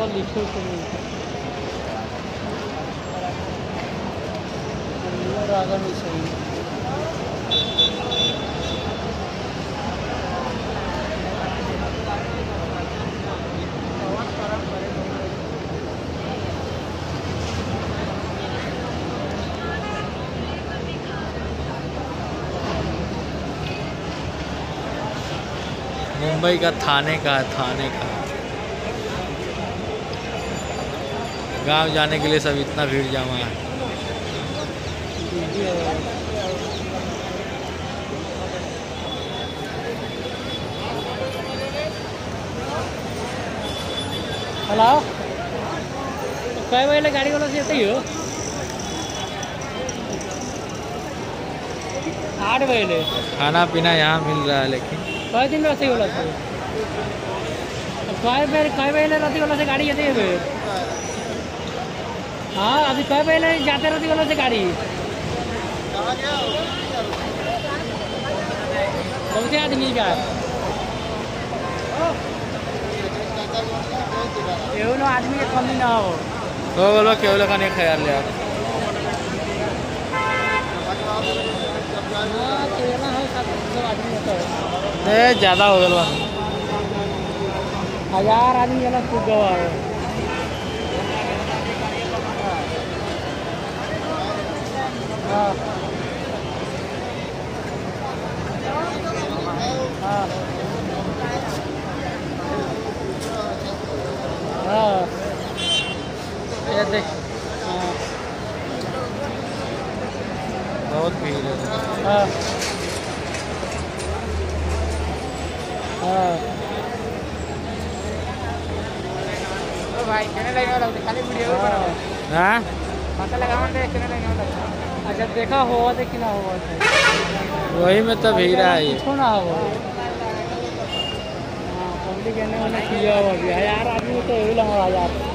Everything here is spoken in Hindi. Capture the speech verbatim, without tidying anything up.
लिखो तो रागा नहीं सही। मुंबई का थाने का है, थाने का। गांव जाने के लिए सब इतना भीड़ जमा है। हेलो, कई बजे गाड़ी वाला से ही हो? आठ बजे। खाना पीना यहाँ मिल रहा है, लेकिन कई दिन रही वाला से कई बजे कई बजे रही वाला से गाड़ी जाती है। हाँ, अभी कई बजे जाते रही वाला से गाड़ी बहुत आदमी का एवं आदमी के कमी ना हो। तो बोलो केवल का नहीं ख्याल लिया। ज़्यादा हो गया हजार आदमी अलग खूब गवा है। हाँ हाँ हाँ, ये देख। हाँ बहुत भीड़ है। हाँ हाँ भाई चैनल लगने वाला खाली वीडियो बनाओ। हाँ, पता लगा दे चैनल लगने वाला। अच्छा, देखा हुआ देख ना हुआ वही में तो भीड़ है। कुछ ना हो। हाँ, पब्लिक एने ओने किया हुआ भी हजार आदमी तो यही लगा हजार।